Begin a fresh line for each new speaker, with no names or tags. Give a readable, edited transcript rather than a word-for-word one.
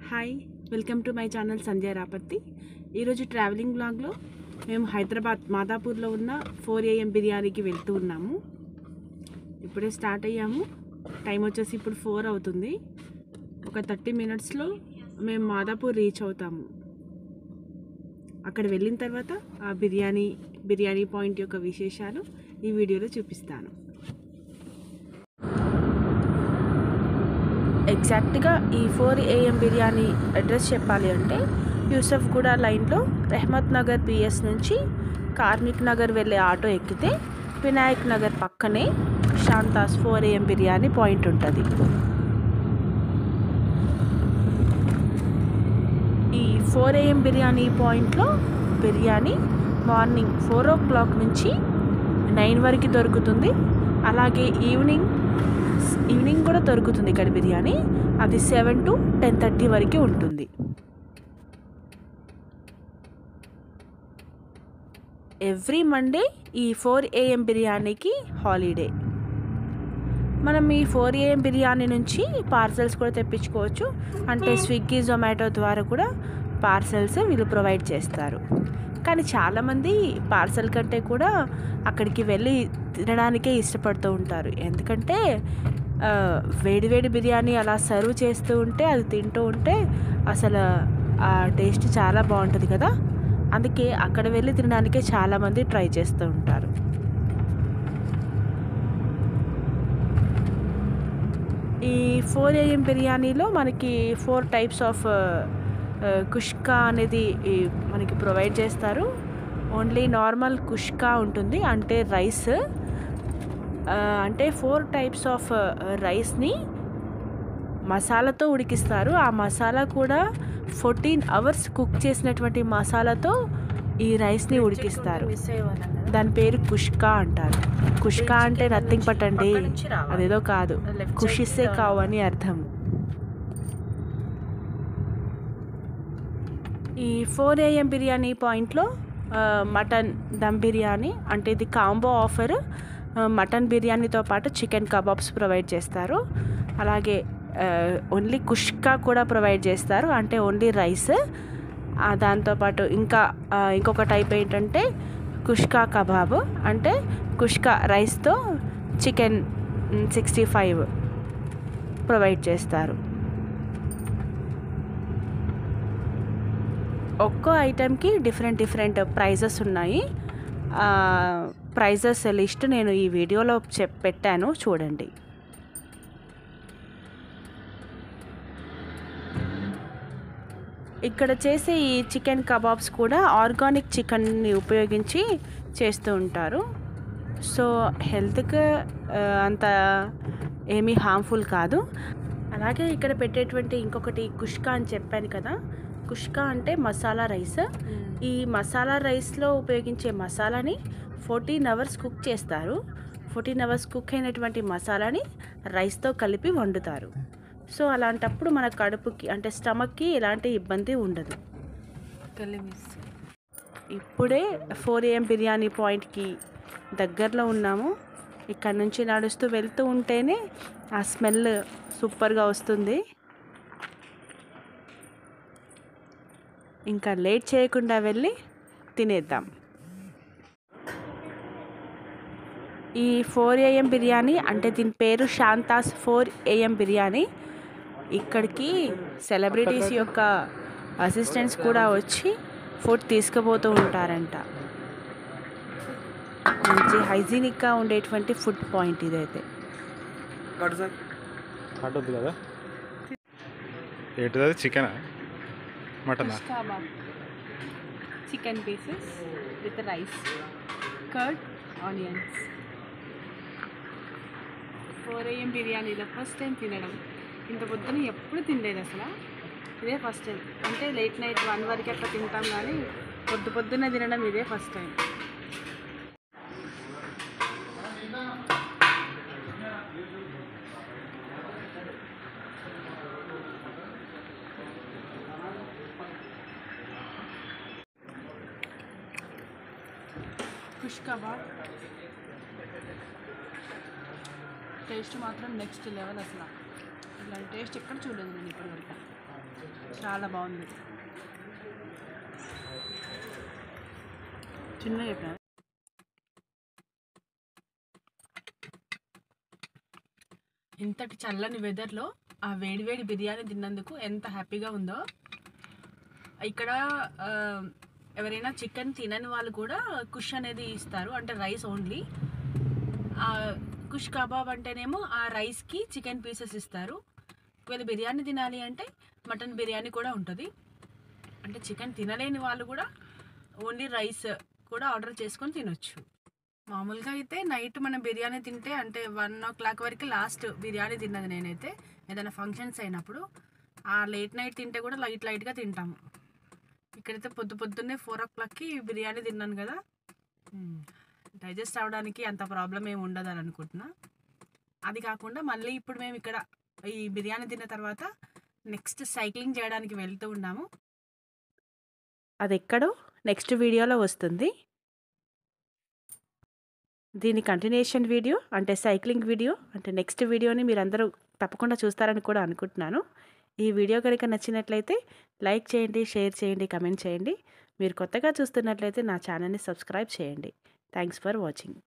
Hi, welcome to my channel Sanjay Rapatti. ఈరోజు travelling బ్లాగ్లో మేము హైదరాబాద్ మాదాపూర్లో ఉన్న 4 AM బిర్యానీకి వెళ్తూ ఉన్నాము. ఇప్పుడే స్టార్ట్ అయ్యాము. టైం వచ్చేసి ఇప్పుడు 4 అవుతుంది. ఒక 30 మినిట్స్లో మేము మాదాపూర్ రీచ్ అవుతాము. అక్కడ వెళ్ళిన తర్వాత ఆ బిర్యానీ పాయింట్ యొక్క విశేషాలు ఈ వీడియోలో చూపిస్తాను. ఎగ్జాక్ట్గా ఈ 4 AM బిర్యానీ అడ్రస్ చెప్పాలి అంటే యూసఫ్గూడ లైన్లో రెహమత్ నగర్ పిఎస్ నుంచి కార్మిక్ నగర్ వెళ్ళే ఆటో ఎక్కితే వినాయక్ నగర్ పక్కనే శాంతాస్ 4 AM బిర్యానీ పాయింట్ ఉంటుంది. ఈ 4 AM బిర్యానీ పాయింట్లో బిర్యానీ మార్నింగ్ 4 o'clock నుంచి 9 వరకు దొరుకుతుంది. అలాగే ఈవినింగ్ కూడా దొరుకుతుంది ఇక్కడ బిర్యానీ. అది 7 to 10:30 వరకు ఉంటుంది. ఎవ్రీ మండే ఈ 4 AM బిర్యానీకి హాలిడే. మనం ఈ 4 AM బిర్యానీ నుంచి పార్సల్స్ కూడా తెప్పించుకోవచ్చు. అంటే స్విగ్గీ జొమాటో ద్వారా కూడా పార్సల్స్ వీళ్ళు ప్రొవైడ్ చేస్తారు. కానీ చాలామంది పార్సల్ కంటే కూడా అక్కడికి వెళ్ళి తినడానికే ఇష్టపడుతూ ఉంటారు. ఎందుకంటే వేడి బిర్యానీ అలా సర్వ్ చేస్తూ ఉంటే అది తింటూ ఉంటే అసలు ఆ టేస్ట్ చాలా బాగుంటుంది కదా. అందుకే అక్కడ వెళ్ళి తినడానికే చాలామంది ట్రై చేస్తూ ఉంటారు. ఈ 4 AM బిర్యానీలో మనకి 4 types ఆఫ్ కుష్కా అనేది మనకి ప్రొవైడ్ చేస్తారు. ఓన్లీ నార్మల్ కుష్కా ఉంటుంది, అంటే రైస్. అంటే 4 types ఆఫ్ రైస్ని మసాలాతో ఉడికిస్తారు. ఆ మసాలా కూడా 14 hours కుక్ చేసినటువంటి మసాలాతో ఈ రైస్ని ఉడికిస్తారు. దాని పేరు కుష్కా అంటారు. కుష్కా అంటే నథింగ్ బట్ అండి, అదేదో కాదు, కుషిసే కావు అని అర్థం. ఈ 4 AM బిర్యానీ పాయింట్లో మటన్ దమ్ బిర్యానీ, అంటే ఇది కాంబో ఆఫర్. మటన్ బిర్యానీతో పాటు చికెన్ కబాబ్స్ ప్రొవైడ్ చేస్తారు. అలాగే ఓన్లీ కుష్కా కూడా ప్రొవైడ్ చేస్తారు, అంటే ఓన్లీ రైస్. దాంతోపాటు ఇంకొక టైప్ ఏంటంటే కుష్కా కబాబ్, అంటే కుష్కా రైస్తో చికెన్ 65 ప్రొవైడ్ చేస్తారు. ఒక్కో ఐటెంకి డిఫరెంట్ ప్రైజెస్ ఉన్నాయి. ప్రైజెస్ లిస్ట్ నేను ఈ వీడియోలో పెట్టాను, చూడండి. ఇక్కడ చేసే ఈ చికెన్ కబాబ్స్ కూడా ఆర్గానిక్ చికెన్ని ఉపయోగించి చేస్తూ ఉంటారు. సో హెల్త్కి అంత ఏమీ హార్మ్ఫుల్ కాదు. అలాగే ఇక్కడ పెట్టేటువంటి ఇంకొకటి కుష్కా అని చెప్పాను కదా. కుష్కా అంటే మసాలా రైస్. ఈ మసాలా రైస్లో ఉపయోగించే మసాలాని 14 hours కుక్ చేస్తారు. 14 hours కుక్ అయినటువంటి మసాలాని రైస్తో కలిపి వండుతారు. సో అలాంటప్పుడు మన కడుపుకి అంటే స్టమక్కి ఎలాంటి ఇబ్బంది ఉండదు. ఇప్పుడే 4 AM బిర్యానీ పాయింట్కి దగ్గరలో ఉన్నాము. ఇక్కడ నుంచి నడుస్తూ వెళ్తూ ఉంటేనే ఆ స్మెల్ సూపర్గా వస్తుంది. ఇంకా లేట్ చేయకుండా వెళ్ళి తినేద్దాం. ఈ 4 AM బిర్యానీ అంటే దీని పేరు శాంతాస్ 4 AM బిర్యానీ. ఇక్కడికి సెలబ్రిటీస్ యొక్క అసిస్టెంట్స్ కూడా వచ్చి ఫుడ్ తీసుకుపోతూ ఉంటారంట. మంచి హైజీనిక్గా ఉండేటువంటి ఫుడ్ పాయింట్ ఇదైతే.
కదా ఏంటిది, chicken mutton
chicken pieces with rice, curd, onions. 4 AM బిర్యానీలో ఫస్ట్ టైం తినడం. ఇంత పొద్దున ఎప్పుడు తినలేదు అసలు, ఇదే ఫస్ట్ టైం. అంటే లేట్ నైట్ 1 వరకు అట్లా తింటాం, కానీ పొద్దున్న తినడం ఇదే first time. Khush kebab taste మాత్రం నెక్స్ట్ లెవెల్. అసలు ఇలాంటి టేస్ట్ ఎక్కడ చూడలేదు నేను ఇప్పటివరకు. చాలా బాగుంది. చిన్న చెప్పిన ఇంతటి చల్లని వెదర్లో ఆ వేడివేడి బిర్యానీ తిన్నందుకు ఎంత హ్యాపీగా ఉందో. ఇక్కడ ఎవరైనా చికెన్ తినని వాళ్ళు కూడా కుష్ అనేది ఇస్తారు, అంటే రైస్ ఓన్లీ. కుష్ కబాబ్ అంటేనేమో ఆ రైస్కి చికెన్ పీసెస్ ఇస్తారు. ఒకవేళ బిర్యానీ తినాలి అంటే మటన్ బిర్యానీ కూడా ఉంటుంది. అంటే చికెన్ తినలేని వాళ్ళు కూడా ఓన్లీ రైస్ కూడా ఆర్డర్ చేసుకొని తినొచ్చు. మామూలుగా అయితే నైట్ మనం బిర్యానీ తింటే అంటే 1 o'clock వరకు లాస్ట్ బిర్యానీ తిన్నది నేనైతే, ఏదైనా ఫంక్షన్స్ అయినప్పుడు. ఆ లేట్ నైట్ తింటే కూడా లైట్గా తింటాము. ఇక్కడైతే పొద్దున్నే 4 o'clockకి బిర్యానీ తిన్నాను కదా, డైజెస్ట్ అవ్వడానికి అంత ప్రాబ్లం ఏమి ఉండదు అని అనుకుంటున్నా. అది కాకుండా మళ్ళీ ఇప్పుడు మేము ఇక్కడ ఈ బిర్యానీ తిన్న తర్వాత నెక్స్ట్ సైక్లింగ్ చేయడానికి వెళ్తూ ఉన్నాము. అది ఎక్కడో నెక్స్ట్ వీడియోలో వస్తుంది. దీని కంటిన్యూషన్ వీడియో అంటే సైక్లింగ్ వీడియో అంటే నెక్స్ట్ వీడియోని మీరందరూ తప్పకుండా చూస్తారని కూడా అనుకుంటున్నాను. ఈ వీడియో కనుక నచ్చినట్లయితే లైక్ చేయండి, షేర్ చేయండి, కమెంట్ చేయండి. మీరు కొత్తగా చూస్తున్నట్లయితే నా ఛానల్ని సబ్స్క్రైబ్ చేయండి. Thanks for watching.